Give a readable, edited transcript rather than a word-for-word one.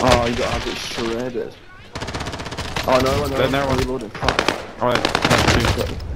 Oh, you got it shredded. Oh no, Then there one. Reloading. Fuck. Alright,